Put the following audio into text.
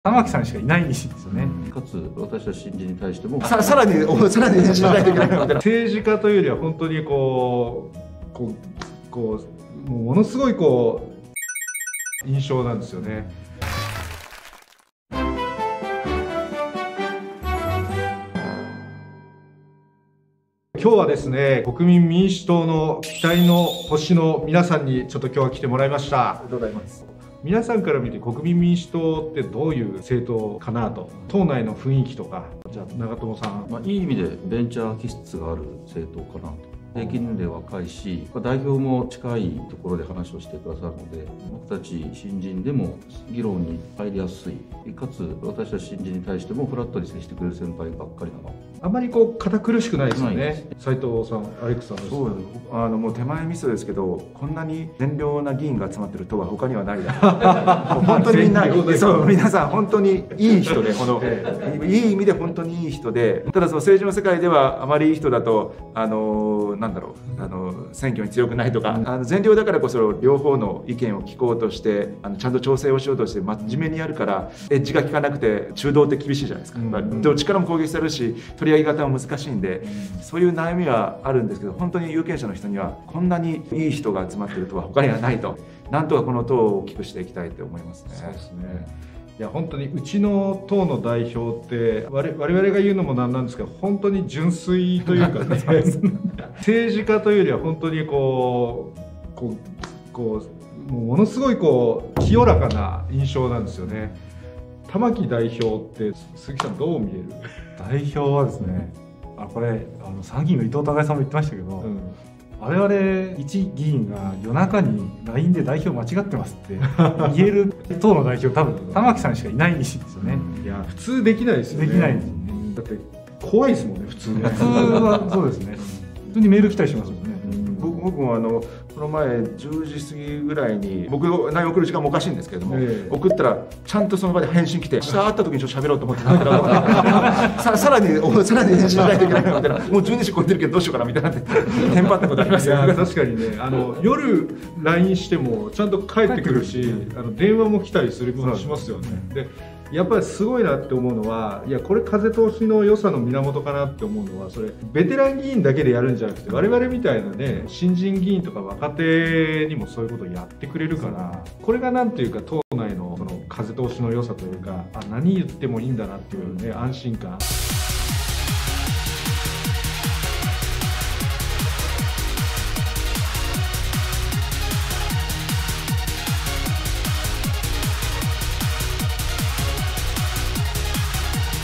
玉木さんしかいないんですよね。 かつ私たち新人に対してもさらに演じしないといけないので、 政治家というよりは本当にもうものすごい印象なんですよね。今日はですね、国民民主党の期待の星の皆さんにちょっと今日は来てもらいました。 ありがとうございます。 皆さんから見て国民民主党ってどういう政党かなと、党内の雰囲気とか、じゃあ長友さん。 いい意味でベンチャー気質がある政党かなと。平均年齢若いし、代表も近いところで話をしてくださるので、僕たち新人でも議論に入りやすい、かつ私たち新人に対してもフラットに接してくれる先輩ばっかりなの。 あまり堅苦しくないですよね。斉藤さん、アレックスさんです。 そうもう手前味噌ですけど、こんなに善良な議員が集まってる党は他にはないだ本当にみんな、そう皆さん本当にいい人で、いい意味で本当にいい人で、ただその政治の世界ではあまりいい人だと選挙に強くないとか、善良だからこそ両方の意見を聞こうとしてちゃんと調整をしようとして真面目にやるから、エッジが効かなくて中道って厳しいじゃないですか。どっちからも攻撃されるし、取り上げ方も難しいんで、そういう悩みはあるんですけど、本当に有権者の人にはこんなにいい人が集まっているとは他にはないと、なんとかこの党を大きくしていきたいと思いますね。 そうですね。いや本当にうちの党の代表って我々が言うのもなんなんですけど、本当に純粋というかね政治家というよりは本当にもうものすごい清らかな印象なんですよね。玉木代表って鈴木さんどう見える？ 代表はですね、これ参議院の伊藤孝恵さんも言ってましたけど、我々一議員が夜中に LINE で代表間違ってますって言える党の代表、多分玉木さんしかいないんですよね。 いや普通できないですよね。 できないですね。 だって怖いですもんね、普通ね。 普通はそうですね。普通にメール来たりしますもんね。 僕もこの前10時過ぎぐらいに、僕内容送る時間もおかしいんですけれども、送ったらちゃんとその場で返信来て、明日会った時にちょっと喋ろうと思ってたんださらに返信しないといけないので、もう12時超えてるけどどうしようかなみたいなテンパったことありますよね。 確かにね、夜 LINE してもちゃんと帰ってくるし、電話も来たりすることしますよね。でやっぱりすごいなって思うのは、いやこれ風通しの良さの源かなって思うのは、それベテラン議員だけでやるんじゃなくて、我々みたいなね新人議員とか若手にもそういうことをやってくれるから、これがなんていうか党内のその風通しの良さというか、何言ってもいいんだなっていうね、安心感。